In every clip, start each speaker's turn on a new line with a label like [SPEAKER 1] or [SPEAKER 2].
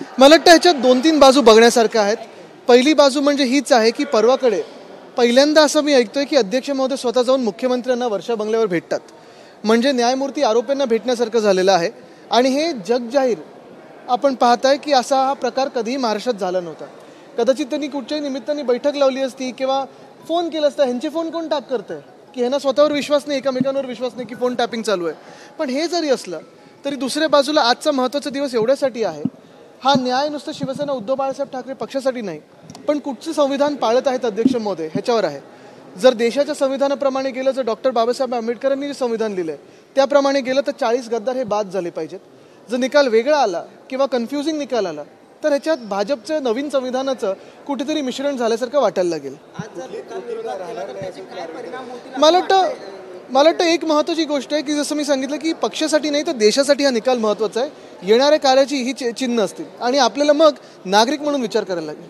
[SPEAKER 1] मला वाटतं ह्याच्यात 2-3 बाजू बघण्यासारख्या आहेत. पहिली बाजू म्हणजे हीच आहे की परवाकडे पहिल्यांदा असं मी ऐकतोय की अध्यक्ष महोदय स्वतः जाऊन मुख्यमंत्र्यांना वर्षा बंगल्यावर भेटतात. म्हणजे न्यायमूर्ती आरोपींना भेटण्यासारखं झालेलं आहे. आणि हे जगजाहीर आपण पाहताय की असा हा प्रकार कधीही महाराष्ट्रात झाला नव्हता. कदाचित त्यांनी कुठच्याही निमित्ताने बैठक लावली असती किंवा फोन केला असता. ह्यांचे फोन कोण टॅप करतंय की ह्यांना स्वतःवर विश्वास नाही, एकमेकांवर विश्वास नाही की फोन टॅपिंग चालू आहे. पण हे जरी असलं तरी दुसऱ्या बाजूला आजचा महत्त्वाचा दिवस एवढ्यासाठी आहे, हा न्याय नुसतं शिवसेना उद्धव बाळासाहेब ठाकरे पक्षासाठी नाही, पण कुठचं संविधान पाळत आहेत अध्यक्ष महोदय ह्याच्यावर आहे. जर देशाच्या संविधानाप्रमाणे गेलं, जर डॉक्टर बाबासाहेब आंबेडकरांनी जे संविधान लिहिलंय त्याप्रमाणे गेलं तर 40 गद्दार हे बाद झाले पाहिजेत. जर निकाल वेगळा आला किंवा कन्फ्युजिंग निकाल आला तर ह्याच्यात भाजपचं नवीन संविधानाचं कुठेतरी मिश्रण झाल्यासारखं वाटायला लागेल. मला वाटतं एक महत्त्वाची गोष्ट आहे की जसं मी सांगितलं की पक्षासाठी नाही तर देशासाठी हा निकाल महत्त्वाचा आहे. येणाऱ्या कार्याची ही चिन्ह असतील आणि आपल्याला मग नागरिक म्हणून विचार करायला लागेल.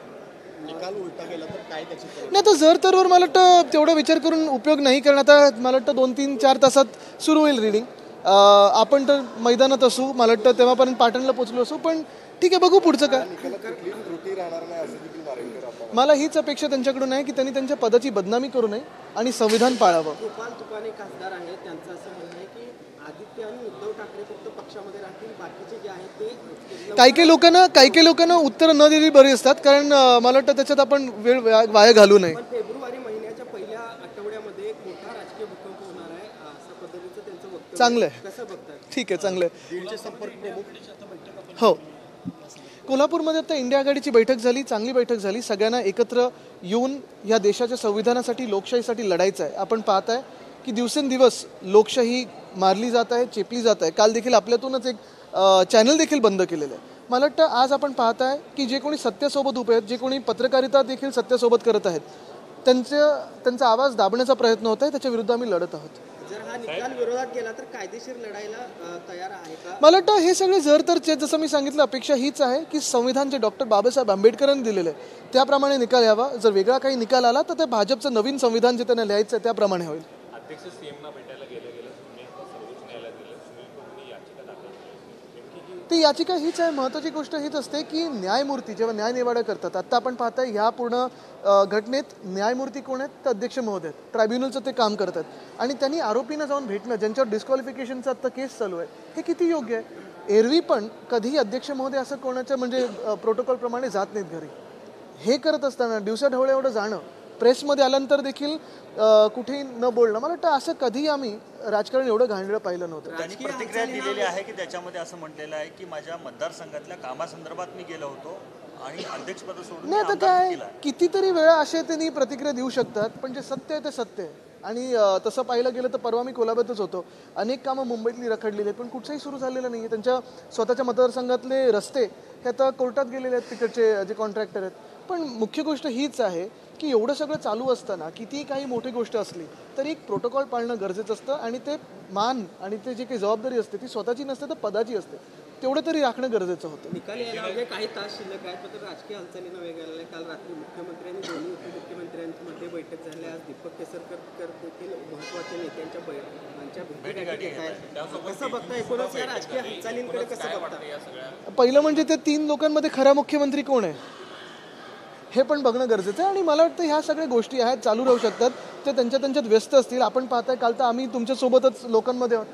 [SPEAKER 1] नाही तर जर तरवर मला वाटतं तेवढा विचार करून उपयोग नाही, कारण आता मला वाटतं 2-3-4 तासात सुरू होईल रिडिंग. आपण तर मैदानात असू, मला वाटतं तेव्हापर्यंत पाटणला पोहोचलो असू, पण ठीक आहे, बघू पुढचं काय. मला हीच अपेक्षा त्यांच्याकडून आहे की त्यांनी त्यांच्या पदाची बदनामी करू नये आणि संविधान पाळावं. काही लोकांना उत्तर न दिली बरी असतात, कारण मला वाटतं त्याच्यात आपण वेळ वाया घालू नये.
[SPEAKER 2] फेब्रुवारी महिन्याच्या पहिल्या आठवड्यामध्ये मोठा राजकीय भूकंप होणार आहे असं पद्धतीचं त्यांचं वक्तव्य.
[SPEAKER 1] चांगलं आहे,
[SPEAKER 2] कसं बघताय?
[SPEAKER 1] ठीक आहे, चांगलं आहे. हो, कोल्हापूरमध्ये आता इंडिया आघाडीची बैठक झाली, चांगली बैठक झाली. सगळ्यांना एकत्र येऊन या देशाच्या संविधानासाठी, लोकशाहीसाठी लढायचं आहे. आपण पाहताय की दिवसेंदिवस लोकशाही मारली जात आहे, चेपली जात आहे. काल देखील आपल्यातूनच एक चॅनल देखील बंद केलेलं आहे. मला वाटतं आज आपण पाहताय की जे कोणी सत्यासोबत उभे आहेत, जे कोणी पत्रकारिता देखील सत्यासोबत करत आहेत, त्यांचा आवाज दाबण्याचा प्रयत्न होत आहे. त्याच्या विरुद्ध आम्ही लढत आहोत.
[SPEAKER 2] जर हा निकाल विरोधात गेला तर कायदेशीर लढायला तयार आहे का?
[SPEAKER 1] मला वाटतं हे सगळे जर तर जसं मी सांगितलं, अपेक्षा हीच आहे की संविधान जे डॉक्टर बाबासाहेब आंबेडकरांनी दिलेलं आहे त्याप्रमाणे निकाल यावा. जर वेगळा काही निकाल आला तर ते भाजपचं नवीन संविधान जे त्यांना लिहायचं आहे त्याप्रमाणे होईल.
[SPEAKER 3] अध्यक्ष सीएमना भेटायला गेले तुम्ही सर्वोच्च न्यायालयात गेले, सुप्रीम कोर्टाने याचिका दाखल केली.
[SPEAKER 1] ती याचिका हीच आहे, महत्त्वाची गोष्ट हीच असते की न्यायमूर्ती जेव्हा न्यायनिवाडा करतात, आत्ता आपण पाहताय ह्या पूर्ण घटनेत न्यायमूर्ती कोण आहेत तर अध्यक्ष महोदय आहेत. ट्रायब्युनलचं ते काम करतात आणि त्यांनी आरोपींना जाऊन भेटणं, ज्यांच्यावर डिस्क्वालिफिकेशनचा आत्ता केस चालू आहे, हे किती योग्य आहे. एरवी पण कधीही अध्यक्ष महोदय असं कोणाच्या म्हणजे प्रोटोकॉलप्रमाणे जात नाहीत घरी. हे करत असताना दिवसा ढवळ्या एवढं जाणं, प्रेसमध्ये आल्यानंतर देखील कुठेही न बोलणं, मला वाटतं असं कधीही आम्ही राजकारण एवढं घाणेरडं पाहिलं नव्हतं.
[SPEAKER 4] त्यांनी प्रतिक्रिया दिलेली आहे की त्याच्यामध्ये असं म्हटलेलं आहे की माझ्या मतदारसंघातल्या कामासंदर्भात मी गेलो होतो आणि अध्यक्षपद सोडून
[SPEAKER 1] नाही. आता काय कितीतरी वेळा असे त्यांनी प्रतिक्रिया देऊ शकतात, पण जे सत्य आहे ते सत्य आहे. आणि तसं पाहिलं गेलं तर परवा मी कोल्हापूरतच होतो. अनेक कामं मुंबईतली रखडलेली आहेत, पण कुठचंही सुरू झालेलं नाही आहे. त्यांच्या स्वतःच्या मतदारसंघातले रस्ते हे आता कोर्टात गेलेले आहेत, तिकडचे जे कॉन्ट्रॅक्टर आहेत. पण मुख्य गोष्ट हीच आहे की एवढं सगळं चालू असताना कितीही काही मोठी गोष्ट असली तरी एक प्रोटोकॉल पाळणं गरजेचं असतं आणि ते मान आणि ते जे काही जबाबदारी असते ती स्वतःची नसते तर पदाची असते, तेवढं तरी राखणं गरजेचं होतं.
[SPEAKER 2] निकाल यायला म्हणजे काही तास शिल्लक आहेत, पण राजकीय हालचालीनं वेग आलेला आहे. काल रात्री मुख्यमंत्र्यांनी दोन्ही उपमुख्यमंत्र्यांमध्ये बैठक झाली. आज दीपक केसरकर देखील महत्त्वाच्या नेत्यांच्या भेटी घेत आहेत. कसं बघता एकूणच या राजकीय हालचालींकडे कसं बघता?
[SPEAKER 1] पहिलं म्हणजे ते 3 लोकांमध्ये खरा मुख्यमंत्री कोण आहे हे पण बघणं गरजेचं आहे. आणि मला वाटतं ह्या सगळ्या गोष्टी आहेत, चालू राहू शकतात. ते त्यांच्यात व्यस्त असतील. आपण पाहताय काल तर आम्ही तुमच्यासोबतच लोकांमध्ये आहोत.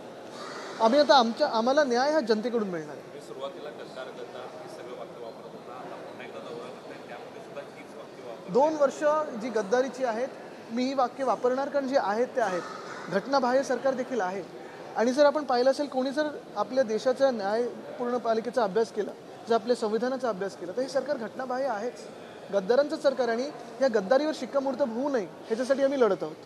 [SPEAKER 1] आम्ही आता आम्हाला न्याय हा जनतेकडून मिळणार आहे. 2 वर्ष जी गद्दारीची आहेत, मी ही वाक्य वापरणार, कारण जे आहेत ते आहेत. घटनाबाह्य सरकार देखील आहे. आणि जर आपण पाहिलं असेल, कोणी जर आपल्या देशाच्या न्यायपूर्ण पालिकेचा अभ्यास केला, जर आपल्या संविधानाचा अभ्यास केला, तर हे सरकार घटनाबाह्य आहेच, गद्दारांचं सरकार. आणि या गद्दारीवर शिक्कामोर्तब होऊ नये ह्याच्यासाठी आम्ही लढत आहोत.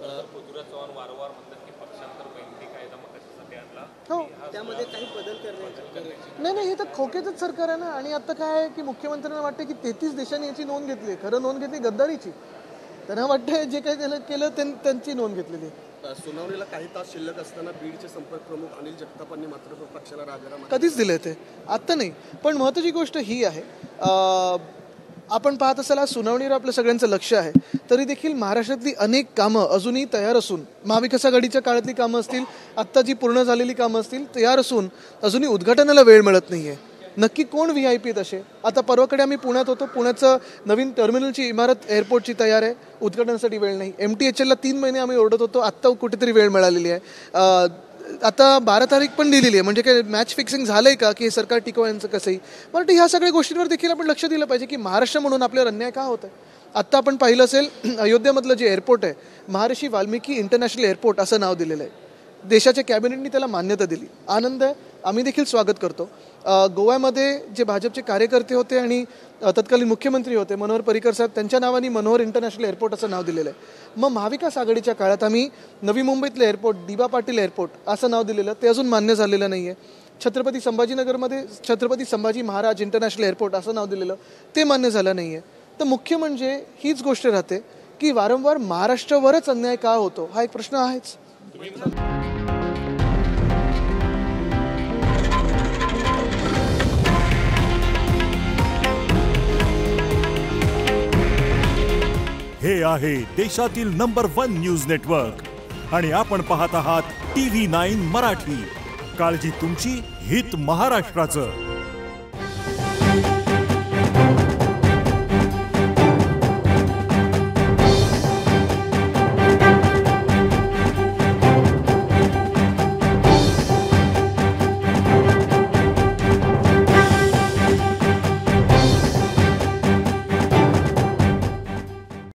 [SPEAKER 1] हो,
[SPEAKER 2] त्यामध्ये काही बदल करण्याची
[SPEAKER 1] नाही, हे तर खोकेचंच सरकार आहे ना. आणि आता काय आहे की मुख्यमंत्र्यांना वाटतं की 33 देशांनी याची नोंद घेतली. खरं नोंद घेतली गद्दारीची. त्यांना वाटतं जे काही केलं त्यांची नोंद घेतलेली.
[SPEAKER 5] सुनावणीला काही तास शिल्लक असताना बीडचे संपर्क प्रमुख अनिल जगतापांनी मात्र पक्षाला राजीनामा
[SPEAKER 1] कधीच दिले ते, आत्ता नाही. पण महत्त्वाची गोष्ट ही आहे, आपण पाहत असाल आज सुनावणीवर आपलं सगळ्यांचं लक्ष आहे, तरी देखील महाराष्ट्रातली अनेक कामं अजूनही तयार असून, महाविकास आघाडीच्या काळातली कामं असतील, आत्ता जी पूर्ण झालेली कामं असतील तयार असून अजूनही उद्घाटनाला वेळ मिळत नाही आहे. नक्की कोण VIP तसे? आता परवाकडे आम्ही पुण्यात होतो, पुण्याचं नवीन टर्मिनलची इमारत एअरपोर्टची तयार आहे, उद्घाटनासाठी वेळ नाही. MTHL ला 3 महिने आम्ही ओरडत होतो, आत्ता कुठेतरी वेळ मिळालेली आहे. आता 12 तारीख पण दिलेली आहे, म्हणजे काय मॅच फिक्सिंग झालंय का की हे सरकार टिकवायचं कसंही? मला वाटतं ह्या सगळ्या गोष्टींवर देखील आपण लक्ष दिलं पाहिजे की महाराष्ट्र म्हणून आपल्यावर अन्याय का होत आहे. आत्ता आपण पाहिलं असेल अयोध्येमधलं जे एअरपोर्ट आहे, महर्षी वाल्मिकी इंटरनॅशनल एअरपोर्ट असं नाव दिलेलं आहे. देशाच्या कॅबिनेटनी त्याला मान्यता दिली, आनंद आहे, आम्ही देखील स्वागत करतो. गोव्यामध्ये जे भाजपचे कार्यकर्ते होते आणि तत्कालीन मुख्यमंत्री होते मनोहर पर्रिकर साहेब, त्यांच्या नावाने मनोहर इंटरनॅशनल एअरपोर्ट असं नाव दिलेलं आहे. मग महाविकास आघाडीच्या काळात आम्ही नवी मुंबईतलं एअरपोर्ट डी.बा. पाटील एअरपोर्ट असं नाव दिलेलं, ते अजून मान्य झालेलं नाही आहे. छत्रपती संभाजीनगरमध्ये छत्रपती संभाजी महाराज इंटरनॅशनल एअरपोर्ट असं नाव दिलेलं, ते मान्य झालं नाही आहे. तर मुख्य म्हणजे हीच गोष्ट राहते की वारंवार महाराष्ट्रावरच अन्याय का होतो, हा एक प्रश्न आहेच.
[SPEAKER 6] हे आहे देशातील नंबर 1 न्यूज नेटवर्क आणि आपण पाहत आहात TV9 मराठी. काळजी तुमची, हित महाराष्ट्राचं.